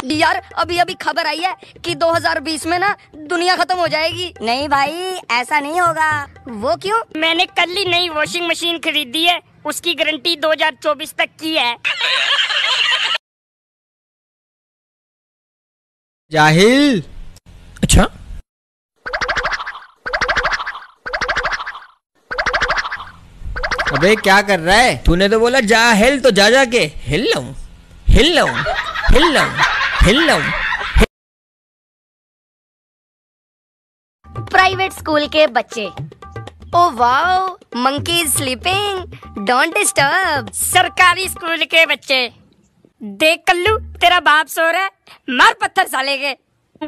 यार अभी अभी खबर आई है कि 2020 में ना दुनिया खत्म हो जाएगी। नहीं भाई ऐसा नहीं होगा। वो क्यों? मैंने कल ही नई वॉशिंग मशीन खरीदी है, उसकी गारंटी 2024 तक की है। जाहिल। अच्छा अबे क्या कर रहा है? तूने तो बोला जा हिल, तो जा के हिल लूं हिल लूं हिल लूं हिल लूं। प्राइवेट स्कूल के बच्चे। Oh wow, monkey is sleeping, don't disturb. सरकारी स्कूल के बच्चे। देख कल्लू, तेरा बाप सो रहा है, मार पत्थर साले के।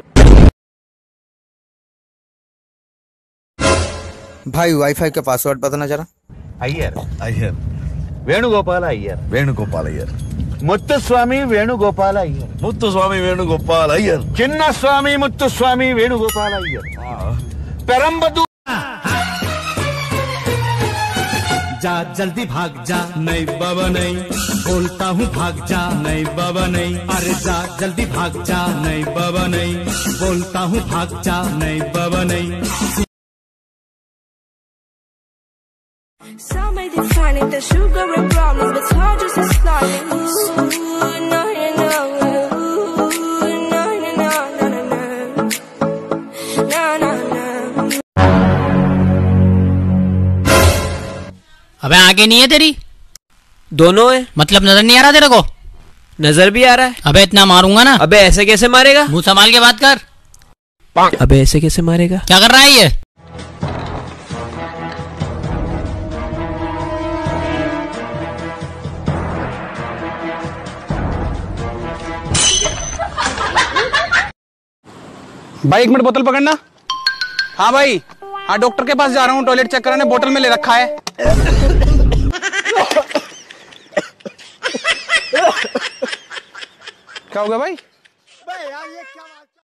भाई वाईफाई का पासवर्ड बताना जरा। अय्यर अय्यर वेणुगोपाल अय्यर वेणुगोपाल अय्यर मुत्तुस्वामी वेणुगोपाल अय्यर मुत्तुस्वामी वेणुगोपाल अय्यर चिन्नस्वामी मुत्तुस्वामी वेणुगोपाल अय्यर पेरंबदू। जा जल्दी भाग जा, नहीं बाबा नहीं, बोलता हूँ भाग जा, नहीं बाबा नहीं, अरे जा जल्दी भाग जा, नहीं बाबा नहीं, बोलता हूँ भाग जा, नहीं बाबा नहीं। Some may define it, the sugar and problems, but it's hard just to start it. Ooh, no, no, ooh, no, no, no, no, no, no, no, no. अबे आगे नहीं है तेरी? दोनों है। मतलब नजर नहीं आ रहा तेरे को? नजर भी आ रहा है। अबे इतना मारूंगा ना। अबे ऐसे कैसे मारेगा? मुंह संभाल के बात कर। अबे ऐसे कैसे मारेगा? क्या कर रहा है ये? भाई 1 मिनट बोतल पकड़ना। हाँ भाई, हाँ डॉक्टर के पास जा रहा हूँ, टॉयलेट चेक कराने, बोतल में ले रखा है। क्या हो गया भाई? यार ये क्या